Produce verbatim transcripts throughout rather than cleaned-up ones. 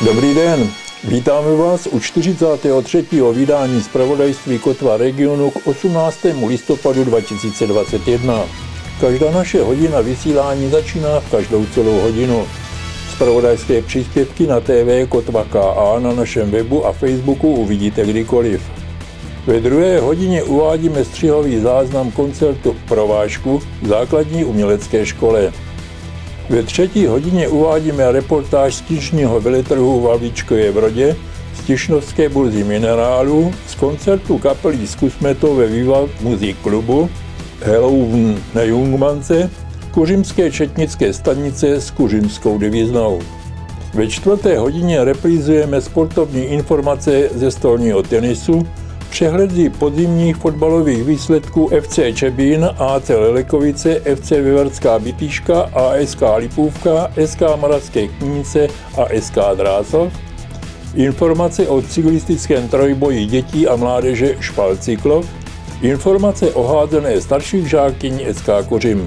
Dobrý den, vítáme vás u čtyřicátého třetího vydání zpravodajství Kotva regionu k osmnáctému listopadu dva tisíce dvacet jedna. Každá naše hodina vysílání začíná v každou celou hodinu. Zpravodajské příspěvky na T V Kotva K A na našem webu a Facebooku uvidíte kdykoliv. Ve druhé hodině uvádíme střihový záznam koncertu Provážku v základní umělecké škole. Ve třetí hodině uvádíme reportáž z knižního veletrhu v Havlíčkově Brodě, z Tišnovské burzy minerálů, z koncertu kapely Zkusme to ve Viva Music klubu, Halloween na Jungmance, Kuřimské četnické stanice s kuřimskou deviznou. Ve čtvrté hodině reprízujeme sportovní informace ze stolního tenisu, přehledy podzimních fotbalových výsledků F C Čebín, A C Lelekovice, F C Vyvarská Bytýška, A S K Lipůvka, S K Moravské Knínice a S K Drásov, informace o cyklistickém trojboji dětí a mládeže Špalcyklov, informace o hádzené starších žákyň S K Kořim.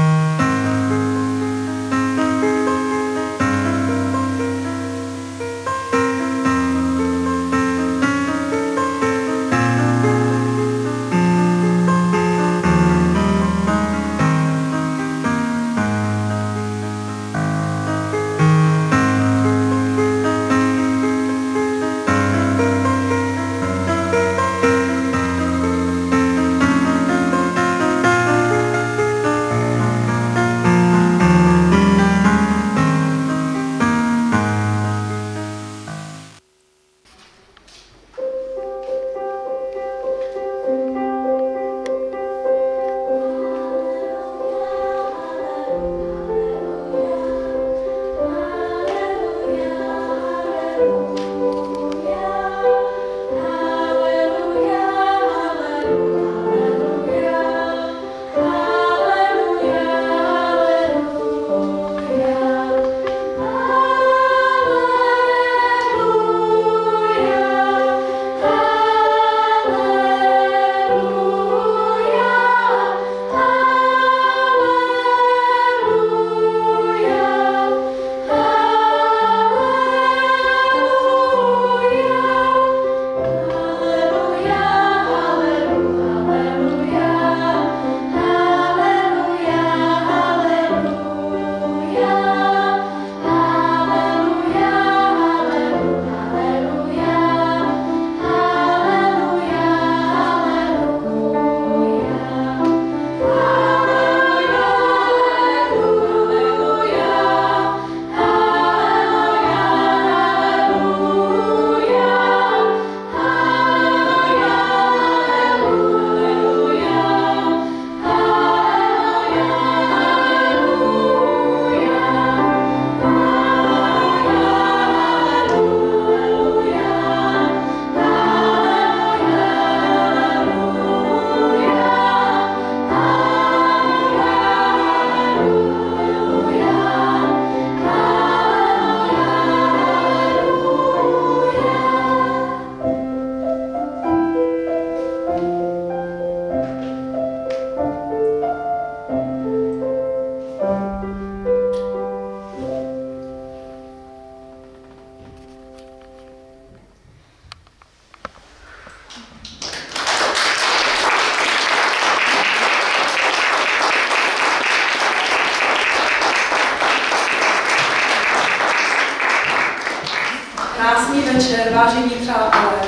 Krásný večer, vážení přátelé.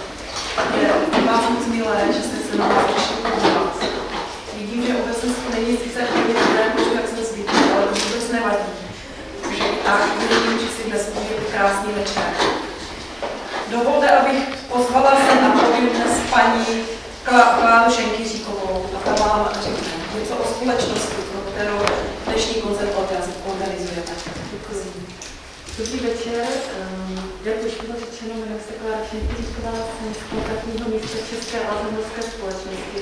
Je vás moc milé, že jste se na nás přišli podívat. Vidím, že obecenstvo není sice chvíli protože jak jsem zvyklý, ale to vůbec nevadí. Takže tak vidím, že si dnes bude krásný večer. Dovolte, abych pozvala se na pódium dnes paní Kláru Šenkyříkovou a ta vám řekne něco o společnosti, pro kterou dnešní koncert organizujeme. Děkuji. Dobrý večer, jak už bylo řečeno, jmenuji se Klára Šenkyříková, jsem z kontaktního místa České alzheimerské společnosti.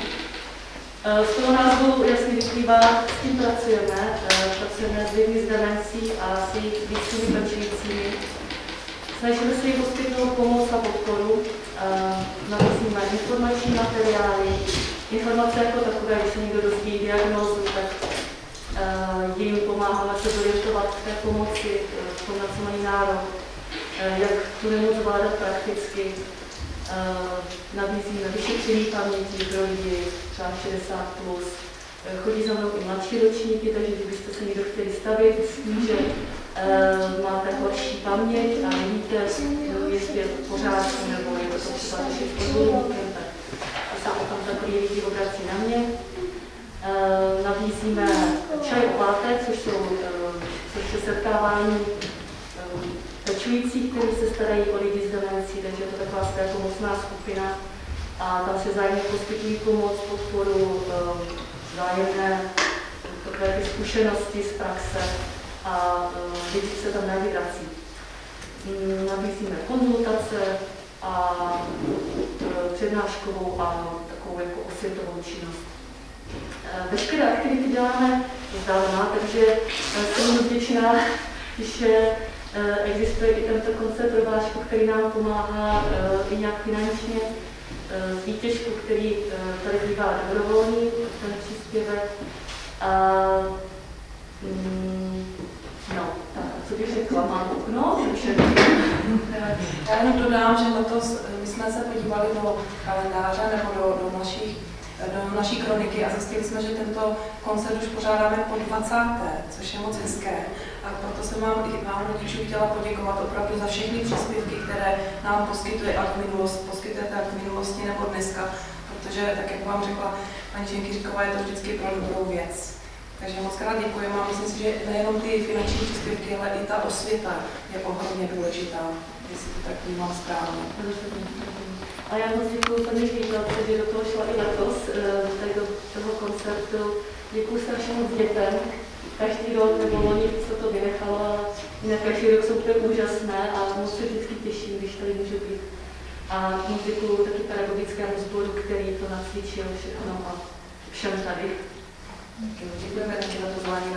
Z toho názvu jasně vyplývá, s tím pracujeme. Pracujeme s lidmi s demencí a s jejich blízkými pečujícími. Snažíme se jim poskytnout pomoc a podporu. Nabízíme informační materiály, informace jako takové, když se někdo dozví diagnózu, tak jim pomáháme se zorientovat v té pomoci, v tom, na co mají nárok. jak tu nemoc zvládat prakticky. Nabízíme vyšetření paměti pro lidi, třeba šedesát plus. Chodí za mnou i mladší ročníky, takže kdybyste se někdo chtěli stavit s tím, že máte horší paměť a nevíte, jestli je to v pořádku, nebo je to třeba řešit s odborníkem, tak se potom takový lidi obrací na mě. Nabízíme čaj o páté, což, jsou, což je setkávání pečujících, kteří se starají o lidi s demencí, takže je to taková pomocná skupina a tam se vzájemně poskytují pomoc, podporu, vzájemné takové ty zkušenosti z praxe a lidi se tam rádi vrací. Nabízíme konzultace a přednáškovou a takovou jako osvětovou činnost. Veškeré aktivity děláme vzdálená, takže jsem moc vděčná, že existuje i tento koncert Rváčku, který nám pomáhá i nějak finančně, z výtěžku, který tady bývá dobrovolný, ten příspěvek. A, mm, no, tak, co bych řekla, mám okno, takže... Já jenom dodám, že letos my jsme se podívali do kalendáře nebo do, do, našich, do naší kroniky a zjistili jsme, že tento koncert už pořádáme po dvacáté, což je moc hezké. A proto jsem vám i vám rodičů chtěla poděkovat opravdu za všechny příspěvky, které nám poskytuje ať minulost, poskytujete ať v minulosti nebo dneska, protože, tak jak vám řekla paní Čenkyříková, je to vždycky pro dobrou věc. Takže moc krát děkuji a myslím si, že nejenom ty finanční příspěvky, ale i ta osvěta je ohromně důležitá, jestli to tak vnímám správně. A já moc děkuji paní ředitelce, že do toho šla i letos, tady do toho koncertu. Děkuji strašně moc dětem. Každý rok nebo loni se to vynechalo a jinak každý rok jsou to úžasné a moc se vždycky těším, když tady můžu být. A moc děkuji taky pedagogickému sboru, který to nacvičil všechno a všem tady. Děkujeme taky za to zvání.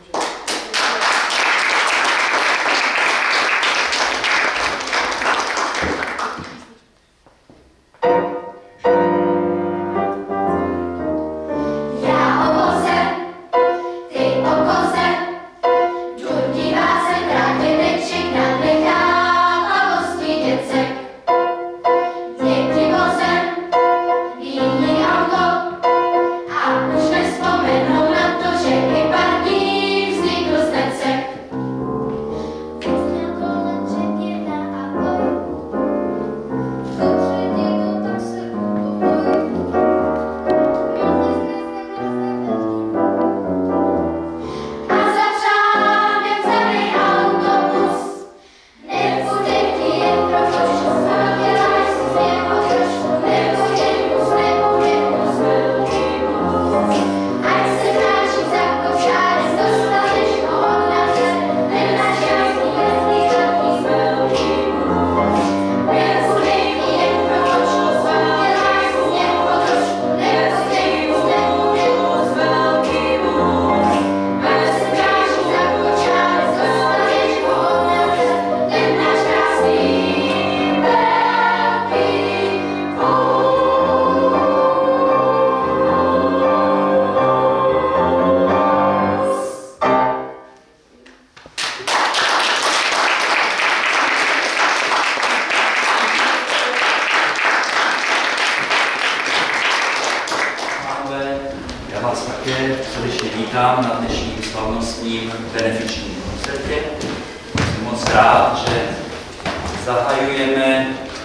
vítám na dnešním slavnostním benefičním koncertě. Jsem moc rád, že zahajujeme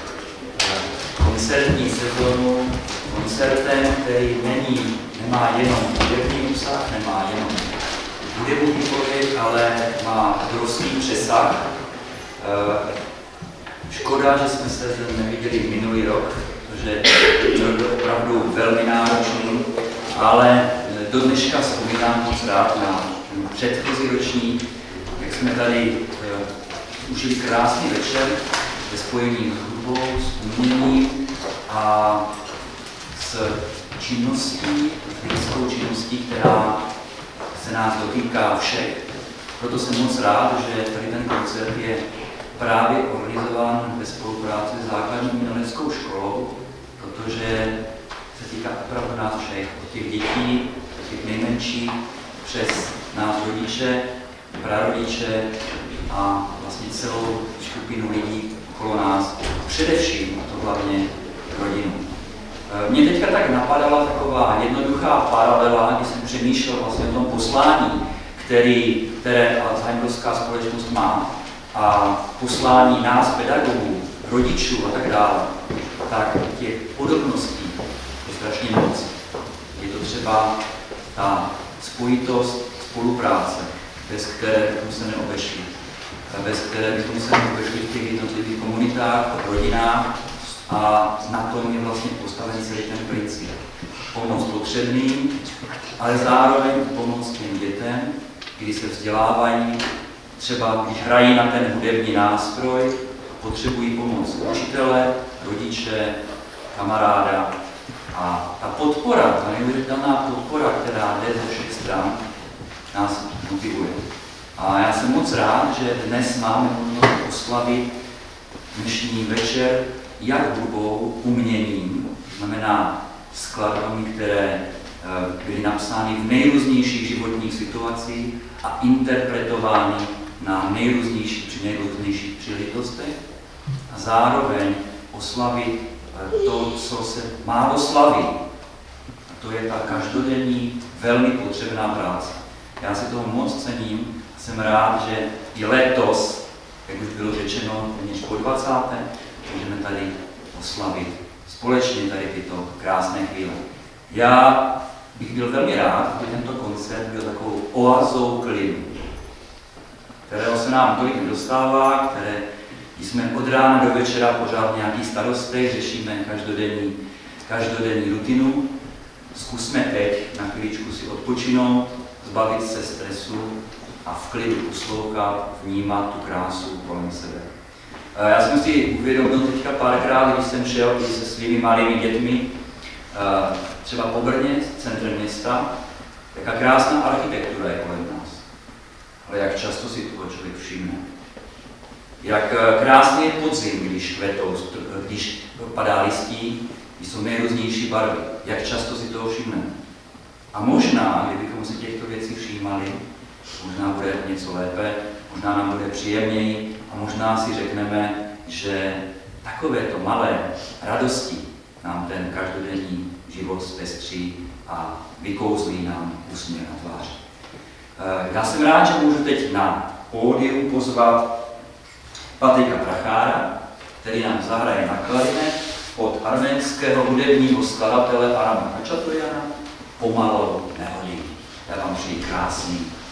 koncertní sezonu koncertem, který není, nemá jenom hudební obsah, nemá jenom hudební pověď, ale má obrovský přesah. Škoda, že jsme se neviděli minulý rok, protože byl opravdu velmi náročný, ale do dneška vzpomínám moc rád na předchozí ročník, jak jsme tady uh, užili krásný večer ve spojení s hudbou, s uměním a s činností, lidskou činností, která se nás dotýká všech. Proto jsem moc rád, že tady ten koncert je právě organizován ve spolupráci s základní uměleckou školou, protože se týká opravdu nás všech, od těch dětí, od těch nejmenších, přes nás rodiče, prarodiče a vlastně celou skupinu lidí okolo nás, především, a to hlavně rodinu. Mě teďka tak napadala taková jednoduchá paralela, když jsem přemýšlel vlastně o tom poslání, který, které alzheimerská společnost má, a poslání nás, pedagogů, rodičů a tak dále, tak těch podobností je strašně moc. Je to třeba ta spojitost, spolupráce, bez které bychom se neobešli. Bez které bychom se neobešli v těch jednotlivých komunitách, rodinách, a na tom je vlastně postaven celý ten princip. Pomoc potřebným, ale zároveň pomoc těm dětem, kdy se vzdělávají, třeba když hrají na ten hudební nástroj, potřebují pomoc učitele, rodiče, kamaráda. A ta podpora, ta neuvěřitelná podpora, která jde ze všech stran, nás motivuje. A já jsem moc rád, že dnes máme možnost oslavit dnešní večer jak hudbou, uměním, znamená skladbami, které byly napsány v nejrůznějších životních situacích a interpretovány na nejrůznějších, při nejrůznějších příležitostech, a zároveň oslavit to, co se málo slaví. A to je ta každodenní, velmi potřebná práce. Já si toho moc cením. Jsem rád, že i letos, jak už bylo řečeno, téměř po dvacáté můžeme tady oslavit společně tady tyto krásné chvíle. Já bych byl velmi rád, aby tento koncert byl takovou oazou klidu, kterého se nám tolik nedostává, které jsme od rána do večera pořád v nějakých starostech, řešíme každodenní, každodenní rutinu. Zkusme teď na chvíličku si odpočinout, zbavit se stresu a v klidu poslouchat, vnímat tu krásu kolem sebe. Já jsem si uvědomil teďka párkrát, když jsem šel i se svými malými dětmi, třeba po Brně, centrem města, jaká krásná architektura je kolem nás. Ale jak často si toho člověk všimne. Jak krásný je podzim, když kvetou, když padá listí, když jsou nejrůznější barvy. Jak často si toho všimneme. A možná, kdybychom si těchto věcí všímali, možná bude něco lépe, možná nám bude příjemněji a možná si řekneme, že takovéto malé radosti nám ten každodenní život zpestří a vykouzlí nám úsměv na tváři. Já jsem rád, že můžu teď na pódium pozvat Patrika Prachára, který nám zahraje na klarinet od arménského hudebního skladatele Arama Hačatojana Pomalo nehodí. Já vám přeji krásný